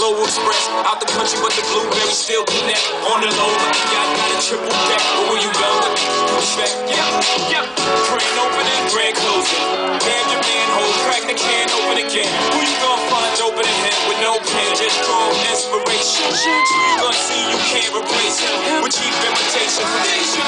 Global Express. Out the country, but the blueberries still connect. On the low, y'all got a triple deck. But where you go? Respect. Yep. Grand opening, grand closing. Hand your manhole, crack the can, open again. Who you gonna find opening him with no pen? Just draw inspiration. You gonna see you can't replace him with cheap imitation.